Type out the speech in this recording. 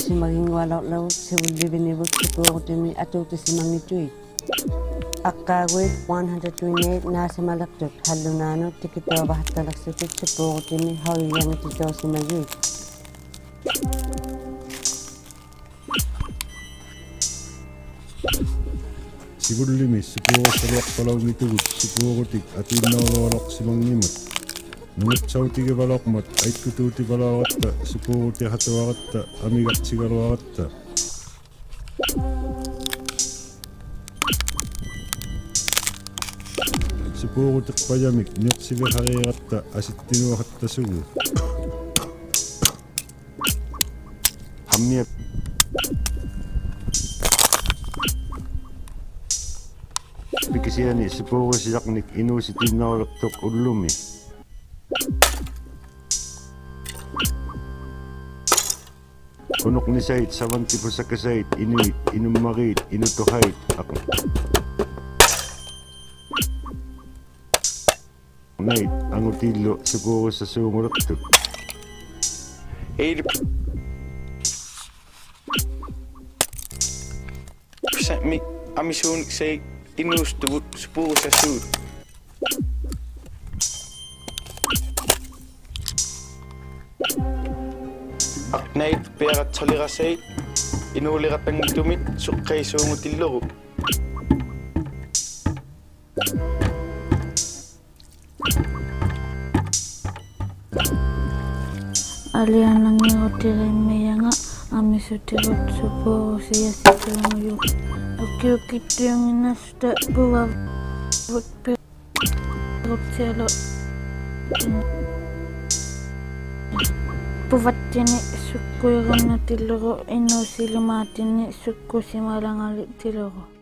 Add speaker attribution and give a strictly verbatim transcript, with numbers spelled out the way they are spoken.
Speaker 1: simaging wala law sibulibinibut sipurutimi atuutisimangituit. Akkaaguit one twenty-eight naasimalaqtut hallunaanut tikitovahattalaqsutut sipurutimi hauyangititoosimaguit.
Speaker 2: Sibulimi sipuurusaluaqpalaungitugut sipuurutik atiinnaulualoqsimangnimat nungutsautigivaloqmat aikkutuutivalaaratta sipuurutihatuaratta amigartigaluaratta sipuurutiqpajamik niqsivihariiratta asittinuahattasugu hammia pikisiani sipuurusijaqnik inuusitinnaulertuq ullumi unuqnisait savantipusakasait inuit inummariit inutuhait aq nait angutillu sipuurussasuungulertuk
Speaker 3: eighty percent mi amisuunik sei inuustuvut sipuurussasuut aqnait piaqatsolirasait inuuliqapangitumit suqqaisuungutillugu
Speaker 4: alianangiutirimmianga amisutirut supuurusiasituumuyu ukiukittuunginasta puvavut pirutsialu puvattini sukkuirunnatilugu inuusilumaatini sukkusimalangali tilugu